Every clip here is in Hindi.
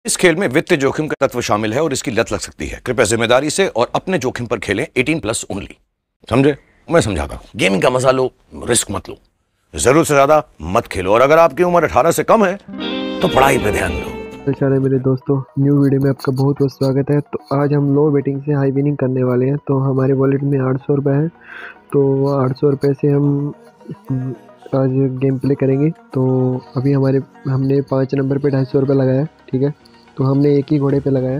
इस खेल में वित्तीय जोखिम का तत्व शामिल है और इसकी लत लग सकती है। कृपया जिम्मेदारी से और अपने जोखिम पर खेलें। 18+ ओनली। समझे? मैं समझाता हूं। गेमिंग का मजा लो, रिस्क मत लो, जरूरत से ज्यादा मत खेलो, और अगर आपकी उम्र 18 से कम है तो पढ़ाई पे ध्यान दो। चले मेरे दोस्तों, न्यू वीडियो में आपका बहुत बहुत स्वागत है। तो आज हम लो बेटिंग से हाई विनिंग करने वाले हैं। तो हमारे वॉलेट में 800 रुपये है। तो 800 रुपये से हम आज गेम प्ले करेंगे। तो अभी हमने 5 नंबर पे 250 रुपये लगाया, ठीक है। तो हमने एक ही घोड़े पे लगाया।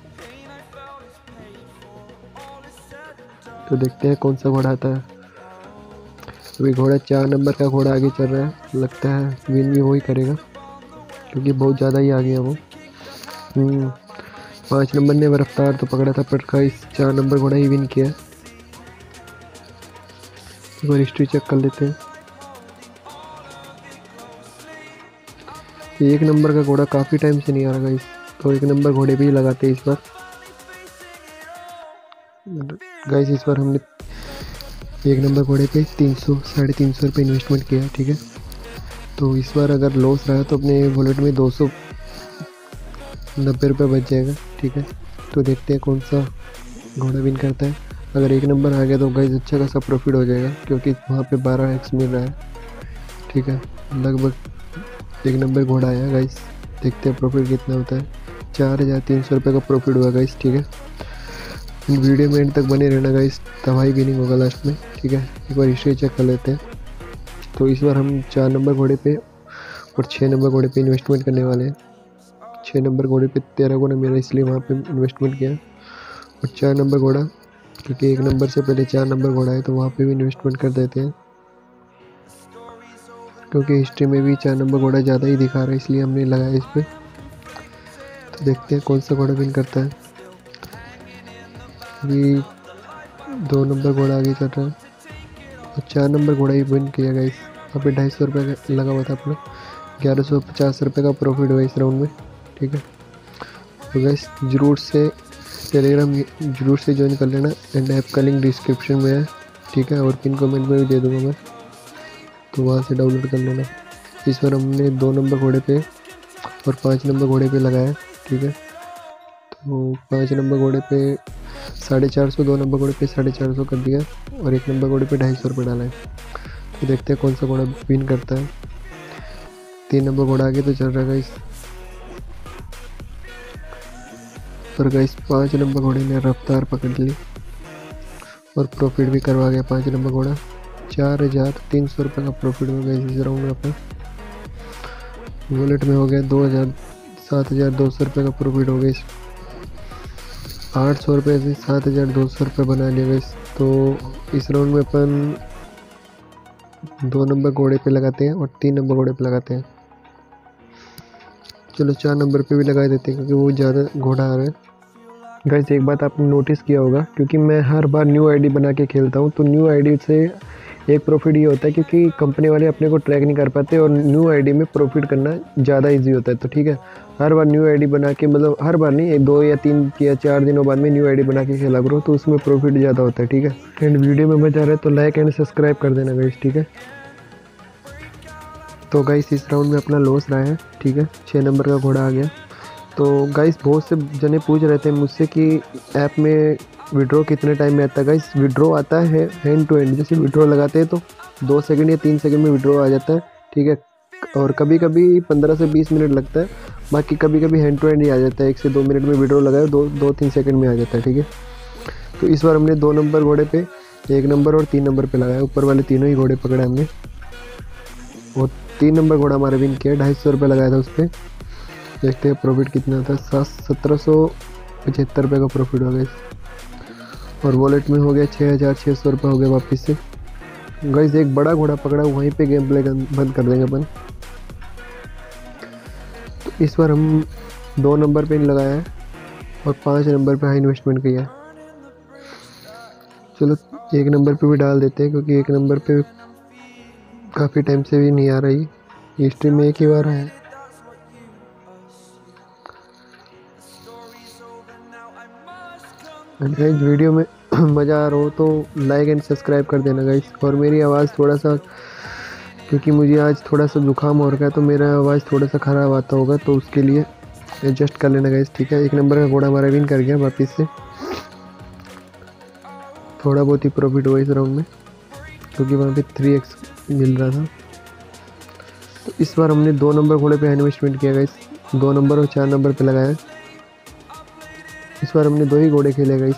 तो देखते हैं कौन सा घोड़ा आता है। अभी घोड़ा 4 नंबर का घोड़ा आगे चल रहा है, लगता है विन भी वही करेगा क्योंकि बहुत ज़्यादा ही आ गया वो। 5 नंबर ने रफ्तार तो पकड़ा था, पर इस 4 नंबर घोड़ा ही विन किया। एक बार हिस्ट्री चेक कर लेते हैं। 1 नंबर का घोड़ा काफ़ी टाइम से नहीं आ रहा गाइस, तो 1 नंबर घोड़े पे ही लगाते हैं इस बार। गाइस इस बार हमने 1 नंबर घोड़े पे 300-350 रुपये इन्वेस्टमेंट किया, ठीक है। तो इस बार अगर लॉस रहा तो अपने वॉलेट में 290 रुपये बच जाएगा, ठीक है। तो देखते हैं कौन सा घोड़ा विन करता है। अगर 1 नंबर आ गया तो गाइस अच्छा खासा प्रॉफिट हो जाएगा क्योंकि वहाँ पे 12x मिल रहा है, ठीक है। लगभग 1 नंबर घोड़ा आया गाइस, देखते हैं प्रॉफिट कितना होता है। 4300 रुपये का प्रॉफिट हुआ गाइस, ठीक है। वीडियो में एंड तक बने रहना गाइस, तबाही विनिंग होगा लास्ट में, ठीक है। एक बार हिस्ट्री चेक कर लेते हैं। तो इस बार हम 4 नंबर घोड़े पे और 6 नंबर घोड़े पे इन्वेस्टमेंट करने वाले हैं। 6 नंबर घोड़े पे 13 गुना मेरा, इसलिए वहाँ पे इन्वेस्टमेंट किया। और 4 नंबर घोड़ा, क्योंकि 1 नंबर से पहले 4 नंबर घोड़ा है तो वहाँ पे भी इन्वेस्टमेंट कर देते हैं, क्योंकि हिस्ट्री में भी 4 नंबर घोड़ा ज़्यादा ही दिखा रहा है, इसलिए हमने लगाया इस पर। तो देखते हैं कौन सा घोड़ा विन करता है। अभी 2 नंबर घोड़ा आगे चल रहा है और 4 नंबर घोड़ा ही विन किया गाइस। वहाँ पे 250 रुपये लगा हुआ था अपना। 1150 रुपये का प्रॉफिट हुआ इस राउंड में, ठीक है। तो गाइस ज़रूर से टेलीग्राम जरूर से ज्वाइन कर लेना, एंड ऐप का लिंक डिस्क्रिप्शन में है, ठीक है। और पिन कमेंट में भी दे दूँगा मैं, तो वहाँ से डाउनलोड कर लेना। इस बार हमने 2 नंबर घोड़े पे और 5 नंबर घोड़े पे लगाया, ठीक है। तो 5 नंबर घोड़े पे 450, 2 नंबर घोड़े पे 450 कर दिया और 1 नंबर घोड़े पे 250 रुपये डाला है। तो देखते हैं कौन सा घोड़ा विन करता है। 3 नंबर घोड़ा आगे तो चल रहा है गाइस, पर गाइस 5 नंबर घोड़े ने रफ्तार पकड़ ली और प्रॉफिट भी करवा गया 5 नंबर घोड़ा। 4300 रुपये का प्रॉफिट हो गया इस राउंड में अपना। वॉलेट में हो गया 7200 रुपये का प्रॉफिट हो गया। इस 800 रुपये से 7200 रुपये बना लिया गया। तो इस राउंड में अपन 2 नंबर घोड़े पे लगाते हैं और 3 नंबर घोड़े पे लगाते हैं। चलो 4 नंबर पे भी लगा देते हैं क्योंकि वो ज़्यादा घोड़ा आ रहा है। गाइस एक बात आपने नोटिस किया होगा, क्योंकि मैं हर बार न्यू आईडी बना के खेलता हूँ, तो न्यू आईडी से एक प्रॉफिट ये होता है क्योंकि कंपनी वाले अपने को ट्रैक नहीं कर पाते और न्यू आईडी में प्रॉफिट करना ज़्यादा इजी होता है। तो ठीक है, हर बार न्यू आईडी बना के, मतलब हर बार नहीं, 2 या 3 या 4 दिनों बाद में न्यू आईडी बना के खेला करो, तो उसमें प्रॉफिट ज़्यादा होता है, ठीक है। एंड वीडियो में मजा आ रहा है तो लाइक एंड सब्सक्राइब कर देना गाइस, ठीक है। तो गाइस इस राउंड में अपना लॉस रहा है, ठीक है। 6 नंबर का घोड़ा आ गया। तो गाइस बहुत से जने पूछ रहे थे मुझसे कि ऐप में विड्रॉ कितने टाइम में आता है। गाइस विड्रॉ आता है हैंड टू हैंड, जैसे विड्रॉ लगाते हैं तो 2 सेकंड या 3 सेकंड में विड्रॉ आ जाता है, ठीक है। और कभी कभी 15 से 20 मिनट लगता है, बाकी कभी कभी हैंड टू हैंड ही आ जाता है। 1 से 2 मिनट में विड्रॉ लगाए, 2-3 सेकंड में आ जाता है, ठीक है। तो इस बार हमने 2 नंबर घोड़े पे, 1 नंबर और 3 नंबर पे लगाया। ऊपर वाले तीनों ही घोड़े पकड़े हमने और 3 नंबर घोड़ा हमारा विन किया। 250 रुपये लगाया था उस पर। देखते हैं प्रॉफिट कितना था। 1775 रुपये का प्रॉफिट हो गया और वॉलेट में हो गया 6600 रुपये हो गए वापस से। गाइस एक बड़ा घोड़ा पकड़ा, वहीं पे गेम प्ले बंद कर देंगे अपन। तो इस बार हम 2 नंबर पे लगाया है और 5 नंबर पे हाई इन्वेस्टमेंट किया। चलो 1 नंबर पे भी डाल देते हैं क्योंकि 1 नंबर पे काफ़ी टाइम से भी नहीं आ रही, हिस्ट्री में एक ही बार है। गाइस वीडियो में मज़ा आ रहा हो तो लाइक एंड सब्सक्राइब कर देना गाइस। और मेरी आवाज़ थोड़ा सा, क्योंकि मुझे आज थोड़ा सा जुकाम हो रखा है तो मेरा आवाज़ थोड़ा सा ख़राब आता होगा, तो उसके लिए एडजस्ट कर लेना गाइस, ठीक है। 1 नंबर का घोड़ा हमारा विन कर गया वापस से। थोड़ा बहुत ही प्रॉफिट हुआ इस राउंड में, क्योंकि वहाँ पे 3x मिल रहा था। तो इस बार हमने 2 नंबर घोड़े पे इन्वेस्टमेंट किया गाइस, 2 नंबर और 4 नंबर पे लगाया। इस बार हमने 2 ही घोड़े खेले गाइस।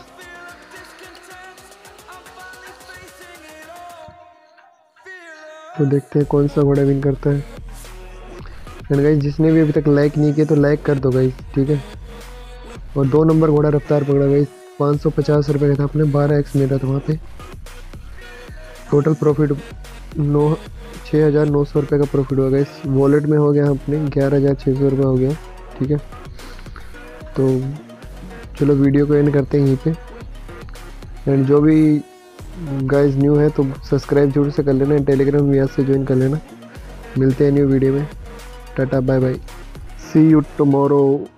तो देखते हैं कौन सा घोड़ा विन करता है। एंड गाइस जिसने भी अभी तक लाइक नहीं किया तो लाइक कर दो गाइस, ठीक है। और 2 नंबर घोड़ा रफ्तार पकड़ा गाइस, 550 रुपये का था अपने, 12x मिल रहा था वहाँ पे। टोटल प्रॉफिट 6,900 रुपये का प्रॉफिट हुआ गाइस। वॉलेट में हो गया अपने 11,600 रुपये हो गया, ठीक है। तो चलो वीडियो को एंड करते हैं यहीं पे। एंड जो भी गाइस न्यू है तो सब्सक्राइब जरूर से कर लेना, टेलीग्राम भी से ज्वाइन कर लेना। मिलते हैं न्यू वीडियो में, tata bye bye, see you tomorrow.